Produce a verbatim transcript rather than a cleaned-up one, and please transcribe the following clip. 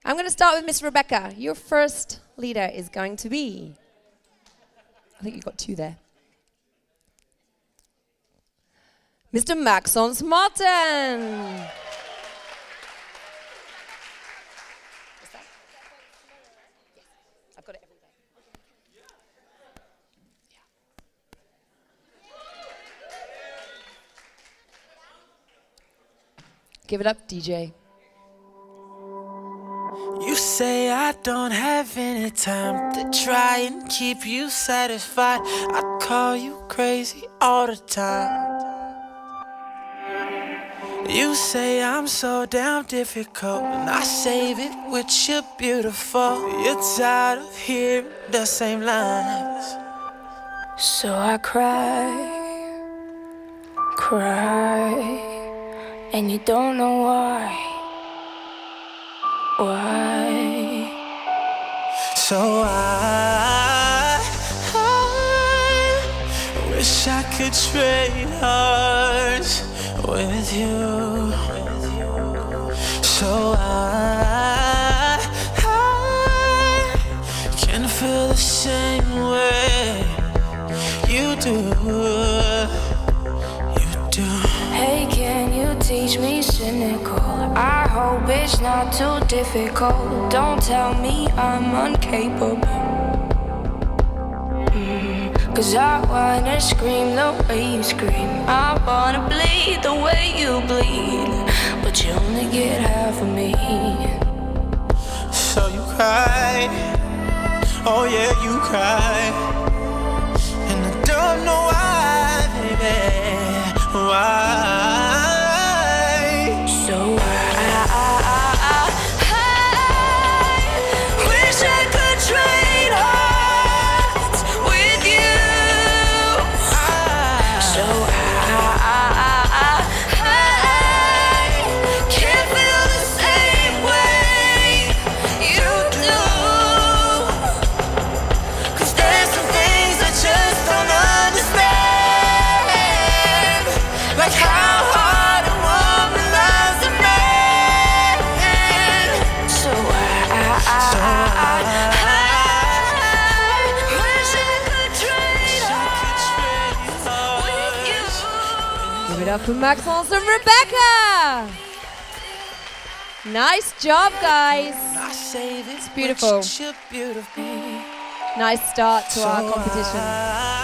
I'm going to start with Miss Rebecca. Your first leader is going to be... I think you've got two there. Mister Maxons Martin. I've got it every day. Give it up, D J. You say I don't have any time to try and keep you satisfied. I call you crazy all the time. You say I'm so damn difficult, and I save it with you beautiful. You're tired of hearing the same lines, so I cry, cry, and you don't know why. Why? So I, I wish I could trade hearts with you. So I, I can feel the same way you do. You do. Hey, can you teach me cynical? I hope it's not too difficult. Don't tell me I'm incapable. mm, Cause I wanna scream the way you scream. I wanna bleed the way you bleed, but you only get half of me. So you cry, oh yeah, you cry, and I don't know why, baby, why. So I, I, I, I wish I could trade hearts with you. So I, I, I, I can't feel the same way you do. Cause there's some things I just don't understand, like how hard a woman loves a man. So I, I, I, I, I wish I could trade hearts with you. Give it up for Maxons and Rebecca. Nice job, guys. It's beautiful. Nice start to our competition.